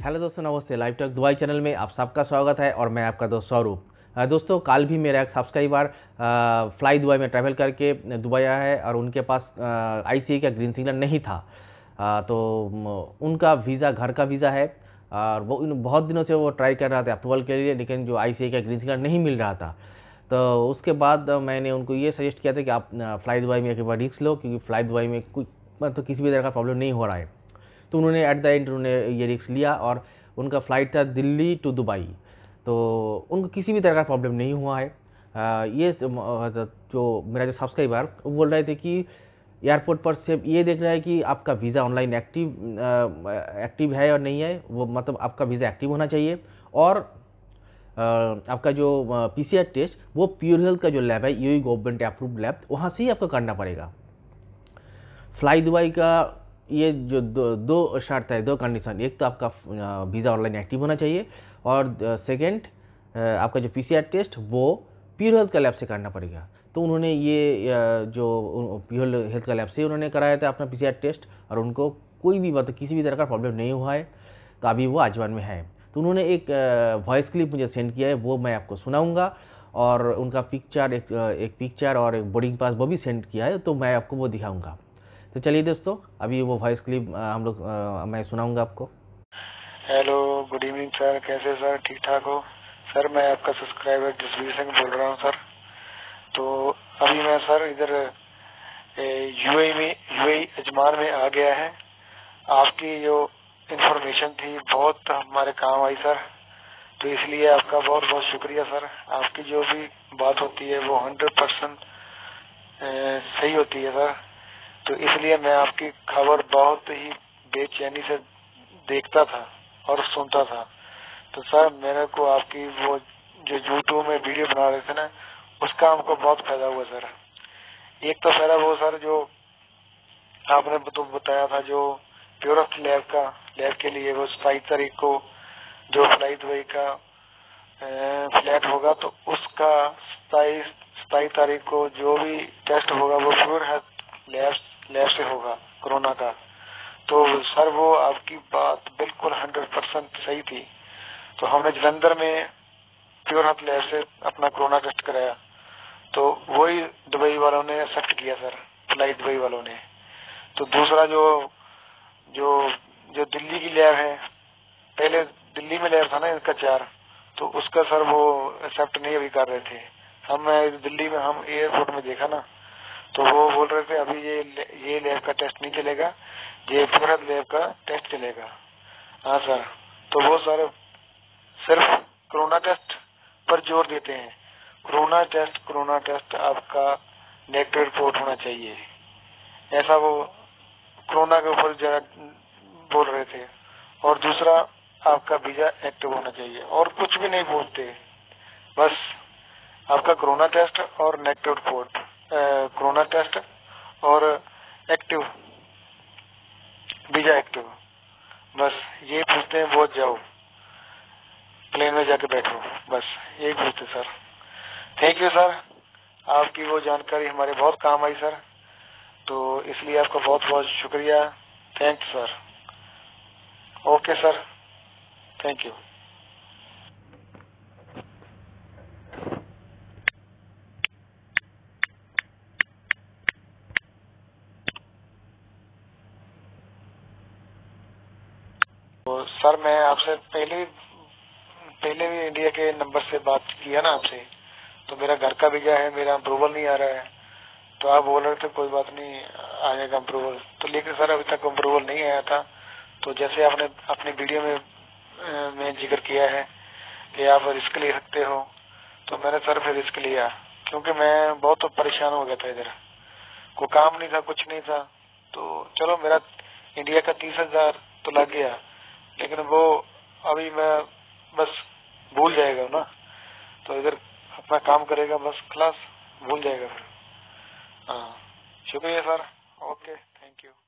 Hello दोस्तों, नमस्ते। Live talk Dubai channel में आप सबका स्वागत है और मैं आपका दोस्त स्वरूप। दोस्तों, कल भी मेरा एक सब्सक्राइबर फ्लाई दुबई में ट्रैवल करके दुबई आया है और उनके पास आईसीए का ग्रीन सिग्नल नहीं था। तो उनका वीज़ा घर का वीज़ा है और वो बहुत दिनों से वो ट्राई कर रहा था अप्रूवल के लिए, लेकिन जो आईसीए का ग्रीन सिग्नल नहीं मिल रहा था। तो उसके बाद मैंने उनको ये सजेस्ट किया था कि आप फ्लाई दुबई में एक बार रिस्क लो, क्योंकि फ्लाई दुबई में कोई मतलब किसी भी तरह का प्रॉब्लम नहीं हो रहा है। तो उन्होंने एट द एंड उन्होंने ये रिस्क लिया और उनका फ़्लाइट था दिल्ली टू दुबई। तो उनको किसी भी तरह का प्रॉब्लम नहीं हुआ है। ये जो मेरा जो सब्सक्राइबर वो बोल रहे थे कि एयरपोर्ट पर सिर्फ ये देख रहा है कि आपका वीज़ा ऑनलाइन एक्टिव है और नहीं है। वो मतलब आपका वीज़ा एक्टिव होना चाहिए और आपका जो पीसीआर टेस्ट वो प्योर हेल्थ का जो लैब है, यूएई गवर्नमेंट अप्रूव्ड लैब, वहाँ से ही आपको करना पड़ेगा। फ्लाई दुबई का ये जो दो शर्त है, दो कंडीशन, एक तो आपका वीज़ा ऑनलाइन एक्टिव होना चाहिए और सेकंड आपका जो पीसीआर टेस्ट वो प्योर हेल्थ का लैब से करना पड़ेगा। तो उन्होंने ये जो प्योर हेल्थ का लैब से उन्होंने कराया था अपना पीसीआर टेस्ट और उनको कोई भी मतलब किसी भी तरह का प्रॉब्लम नहीं हुआ है। तो अभी वो आजमान में है। तो उन्होंने एक वॉइस क्लिप मुझे सेंड किया है, वो मैं आपको सुनाऊंगा और उनका पिक्चर एक पिक्चर और एक बोर्डिंग पास वो भी सेंड किया है, तो मैं आपको वो दिखाऊंगा। तो चलिए दोस्तों, अभी वो वॉइस क्लिप मैं सुनाऊंगा आपको। Hello, good evening sir. कैसे सर? ठीक ठाक हो सर? मैं आपका सब्सक्राइबर जसवीर सिंह बोल रहा हूँ सर। तो अभी मैं सर इधर यूएई अजमान में आ गया है। आपकी जो इन्फॉर्मेशन थी बहुत हमारे काम आई सर, तो इसलिए आपका बहुत बहुत शुक्रिया सर। आपकी जो भी बात होती है वो 100% सही होती है सर। तो इसलिए मैं आपकी खबर बहुत ही बेचैनी से देखता था और सुनता था। तो सर मेरे को आपकी वो जो यूट्यूब में वीडियो बना रहे थे ना, उसका हमको बहुत फायदा हुआ सर। एक तो फायदा वो सर जो आपने तो बताया था, जो प्योरस्ट लैब के लिए वो 27 तारीख को जो फ्लाई दुबई का फ्लैट होगा, तो उसका 27 तारीख को जो भी टेस्ट होगा वो प्योर लैब से होगा कोरोना का। तो सर वो आपकी बात बिल्कुल 100% सही थी। तो हमने जलंधर में प्योर हेल्थ लैब से अपना कोरोना टेस्ट कराया, तो वही दुबई वालों ने एक्सेप्ट किया सर, फ्लाई दुबई वालों ने। तो दूसरा जो जो जो दिल्ली की लैब है, पहले दिल्ली में लैब था ना इनका 4, तो उसका सर वो एक्सेप्ट नहीं अभी कर रहे थे। हम दिल्ली में हम एयरपोर्ट में देखा ना, तो वो बोल रहे थे अभी ये लैब का टेस्ट नहीं चलेगा, ये पूरा लैब का टेस्ट चलेगा। हाँ सर। तो वो सर सिर्फ कोरोना टेस्ट पर जोर देते हैं। कोरोना टेस्ट आपका नेगेटिव रिपोर्ट होना चाहिए, ऐसा वो कोरोना के ऊपर जरा बोल रहे थे। और दूसरा आपका वीजा एक्टिव होना चाहिए, और कुछ भी नहीं बोलते। बस आपका कोरोना टेस्ट और नेगेटिव रिपोर्ट, कोरोना टेस्ट और एक्टिव वीजा एक्टिव, बस ये पूछते हैं। बहुत जाओ प्लेन में जाके बैठो, बस यही पूछते सर। थैंक यू सर, आपकी वो जानकारी हमारे बहुत काम आई सर, तो इसलिए आपका बहुत बहुत शुक्रिया। Thanks sir. Okay sir, thank you. तो सर मैं आपसे पहले भी इंडिया के नंबर से बात किया ना आपसे, तो मेरा घर का वीजा है, मेरा अप्रूवल नहीं आ रहा है। तो आप बोल रहे थे कोई बात नहीं, आ जाएगा अप्रूवल। तो लेकिन सर अभी तक अप्रूवल नहीं आया था। तो जैसे आपने अपनी वीडियो में जिक्र किया है कि आप रिस्क ले सकते हो, तो मैंने सर फिर रिस्क लिया, क्योंकि मैं बहुत परेशान हो गया था। इधर कोई काम नहीं था, कुछ नहीं था। तो चलो मेरा इंडिया का 30,000 तो लग गया, लेकिन वो अभी मैं बस भूल जाएगा ना। तो इधर अपना काम करेगा बस, क्लास भूल जाएगा फिर। हाँ, शुक्रिया सर। Okay, thank you.